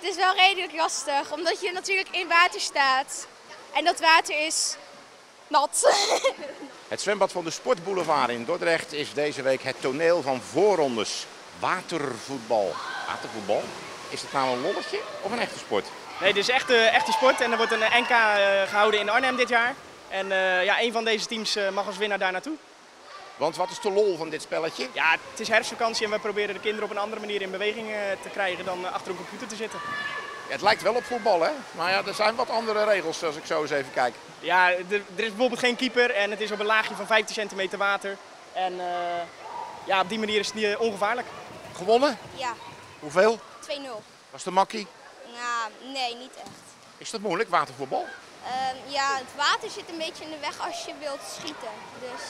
Het is wel redelijk lastig, omdat je natuurlijk in water staat. En dat water is nat. Het zwembad van de Sportboulevard in Dordrecht is deze week het toneel van voorrondes. Watervoetbal. Watervoetbal? Is het nou een lolletje of een echte sport? Nee, dit is echt echte sport en er wordt een NK gehouden in Arnhem dit jaar. En ja, een van deze teams mag als winnaar daar naartoe. Want wat is de lol van dit spelletje? Ja, het is herfstvakantie en we proberen de kinderen op een andere manier in beweging te krijgen dan achter een computer te zitten. Ja, het lijkt wel op voetbal, hè? Maar ja, er zijn wat andere regels als ik zo eens even kijk. Ja, er is bijvoorbeeld geen keeper en het is op een laagje van 15 centimeter water. En ja, op die manier is het niet ongevaarlijk. Gewonnen? Ja, Hoeveel? 2-0. Was de makkie? Nou, nee, niet echt. Is dat moeilijk, watervoetbal? Ja, het water zit een beetje in de weg als je wilt schieten. Dus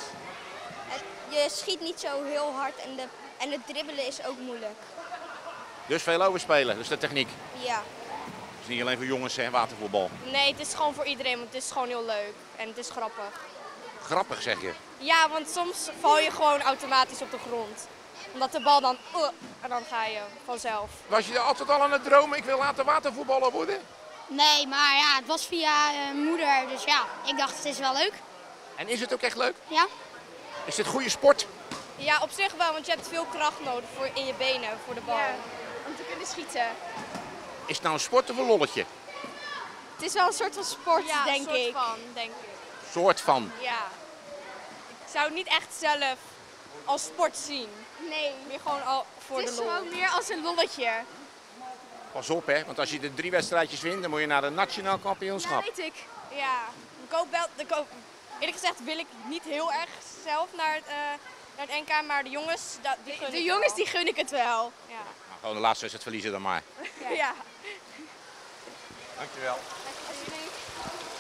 je schiet niet zo heel hard en het dribbelen is ook moeilijk. Dus veel overspelen, dus de techniek. Ja. Het is niet alleen voor jongens, hè, watervoetbal. Nee, het is gewoon voor iedereen, want het is gewoon heel leuk en het is grappig. Grappig, zeg je. Ja, want soms val je gewoon automatisch op de grond. Omdat de bal dan en dan ga je vanzelf. Was je altijd al aan het dromen, ik wil later watervoetballer worden? Nee, maar ja, het was via moeder, dus ja, ik dacht het is wel leuk. En is het ook echt leuk? Ja. Is dit goede sport? Ja, op zich wel, want je hebt veel kracht nodig in je benen voor de bal. Ja, om te kunnen schieten. Is het nou een sport of een lolletje? Het is wel een soort van sport, Ja, denk soort ik. van, denk ik. Soort van. Ja. Ik zou het niet echt zelf als sport zien. Nee. Meer gewoon al voor de lol. Het is gewoon meer als een lolletje. Pas op, hè, want als je de 3 wedstrijdjes wint, dan moet je naar de nationaal kampioenschap. Dat weet ik. Ja. Eerlijk gezegd wil ik niet heel erg zelf naar het NK, maar de jongens, die gun ik het wel. Ja. Nou, gewoon de laatste wedstrijd verliezen dan maar. Ja. Dankjewel. Alsjeblieft.